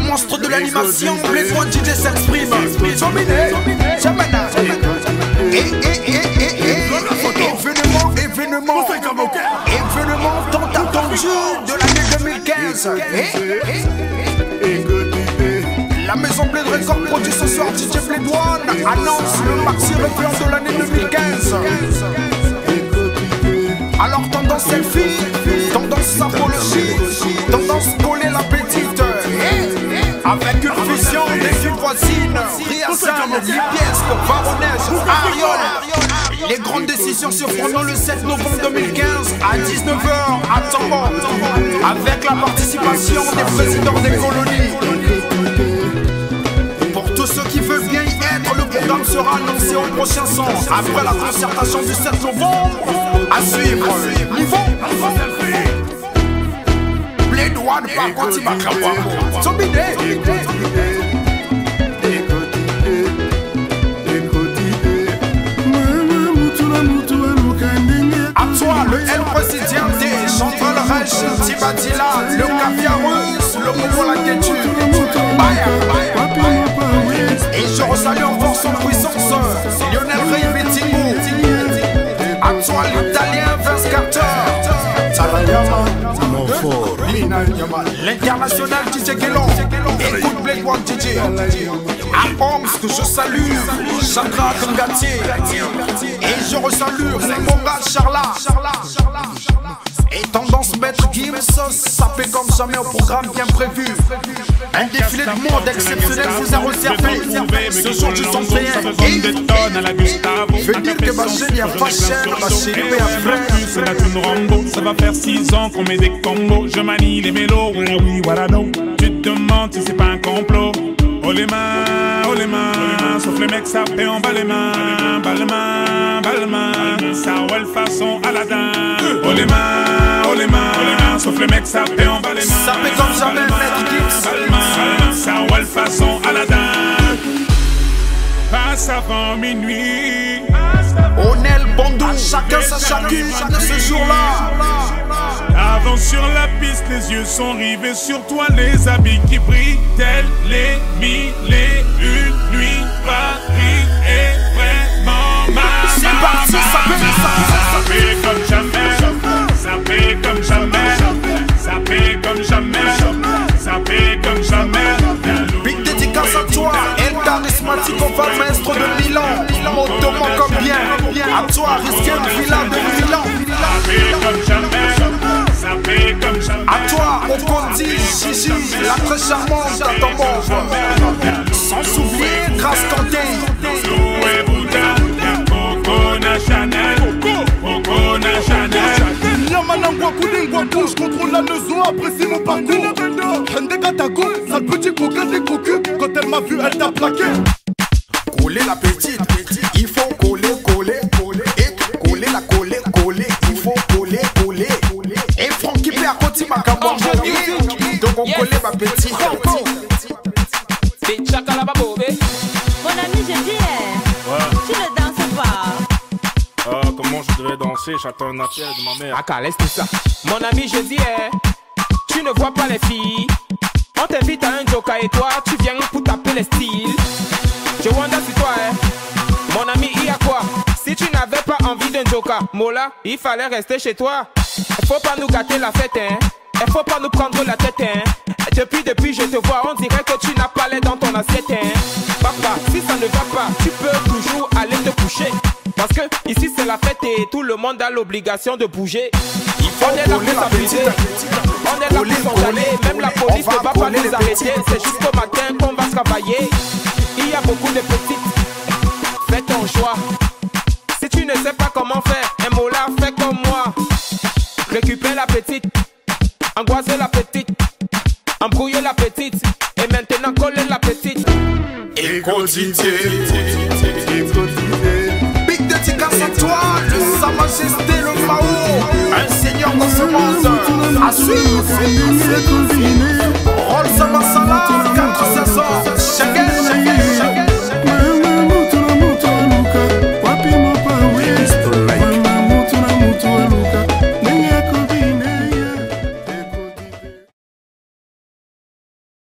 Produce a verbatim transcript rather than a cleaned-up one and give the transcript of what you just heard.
monstre de l'animation, les points D J s'expriment. Dominé, Jamana. Et, et, et, et, et, événement, événement, événement tant attendu de l'année deux mille quinze. Et, et, la maison Bled Record produit ce soir D J Bled One annonce le maxi référent de l'année deux mille quinze. Alors tendance selfie, tendance sapologie, tendance coller la petite. Avec une vision des villes voisines, Riazan, Lipiesque, Varonège, Ariol. Les grandes décisions se feront le sept novembre deux mille quinze à dix-neuf heures à Tambon, avec la participation des présidents des colonies. Pour tous ceux qui veulent bien y être, le programme sera annoncé au prochain son. Après la concertation du sept novembre, à suivre. Niveau Bled One par contre il va cravoir. Zombidé. À toi le L président des Chantal Reich, Tibadila, le Caviarus, le Momo la Quetu. Et je resalue en force en puissance Lionel Rey Betingo. À toi l'italien Vince Carter. L'international D J Guélon. Écoute Bled One D J. À Homs que je salue Chandra Kangatier. Et je resalue Monga Charla. Et tendance Maître Gims, ça fait comme jamais au programme bien prévu. Un défilé de monde exceptionnel vous a réservé ce jour du cent et un. Et je veux dire que ma chérie a fashion, ma chérie a frère. Ça va faire six ans qu'on met des combos. Je manie les mélos, voilà oui, voilà non. Tu te demandes si c'est pas un complot. Oh les mains, oh les mains, sauf les mecs ça fait en bas les mains. Bas les mains, bas les mains, ça roule façon Aladdin. Oh les mains, oh les mains, sauf les mecs ça fait en bas les mains. Ça fait comme jamais Maître Gims. Ça roule façon Aladdin. Passe avant minuit. Onel Bandou, chacun sa chacune de ce jour-là. Avant sur la piste, les yeux sont rivés sur toi, les habits qui brillent, tels les mille et une nuits. Paris est vraiment ma. C'est parti, ça fait ça fait comme jamais, ça fait comme jamais, ça fait comme jamais, ça fait comme jamais. Big dédicace à toi, El charismatique au va maître de Milan. Motomo comme bien, à toi risqué de villa de Milan. Ça fait comme jamais, ça fait comme jamais. À toi, on conti, Gigi, la très charmante à ton monde. Sans oublier Grâce Kanté. Loué Bouddha, Coco Chanel, Coco Chanel. Yamana Ngwakoudé Ngwakou, je contrôle la maison, apprécie mon parcours. Hende Katako, sale petit coquin des cocus. Quand elle m'a vu, elle t'a plaqué. Coller la petite, il faut coller, coller, coller. Et coller la coller, coller, il faut coller, coller. Et Francky P à côté ma cabane. Donc on collait ma petite. Mon ami, je dis, Ouais. tu ne danses pas. Ah, comment je devais danser? J'attends un appel de ma mère. Aka, laisse tout ça. Mon ami, je dis, eh, tu ne vois pas les filles. On t'invite à un joker et toi, tu viens pour taper les styles. Je wonder si toi, eh, mon ami, il y a quoi? Si tu n'avais pas envie d'un joker, Mola, il fallait rester chez toi. Il faut pas nous gâter la fête, hein. Il faut pas nous prendre la tête, hein. Depuis, depuis, je te vois, on dirait que tu n'as pas l'air dans ton assiette, hein. Papa, si ça ne va pas, tu peux toujours aller te coucher. Parce que ici c'est la fête et tout le monde a l'obligation de bouger. On est là pour s'amuser, on est là pour s'enjailler. Même la police ne va pas nous arrêter. C'est jusqu'au matin qu'on va travailler. Il y a beaucoup de petites, fais ton choix. Si tu ne sais pas comment faire, un mot là, fais comme moi. Récupère la petite, angoisser la petite, embrouiller la petite, et maintenant coller la petite. Et continuer. Big dédicace à toi, le Sa Majesté, le Mao, un seigneur dans ce monde. À suivre.